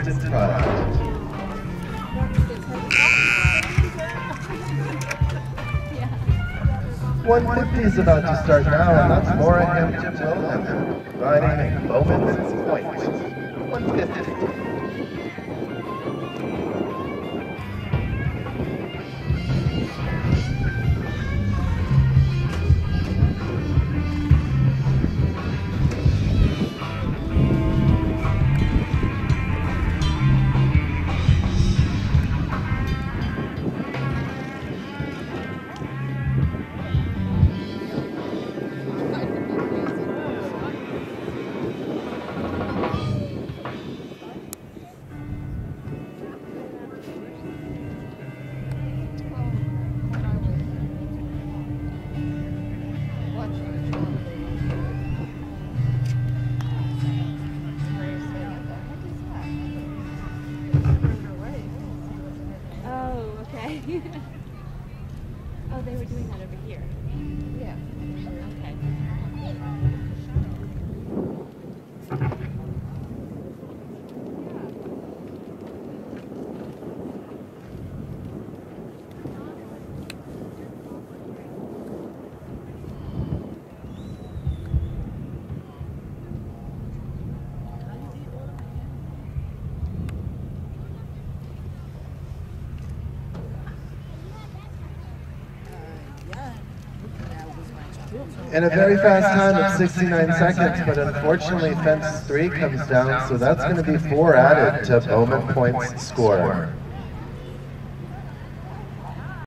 Princeton Pride. 150 is about to start now, and that's Laura Hampton Wilhelm, riding in Bowman's Point. 150. Oh, they were doing that over here. Yeah. Okay. In a very fast time of 69 seconds, but unfortunately fence 3 comes down, so that's going to be 4 added to Bowman Point's score.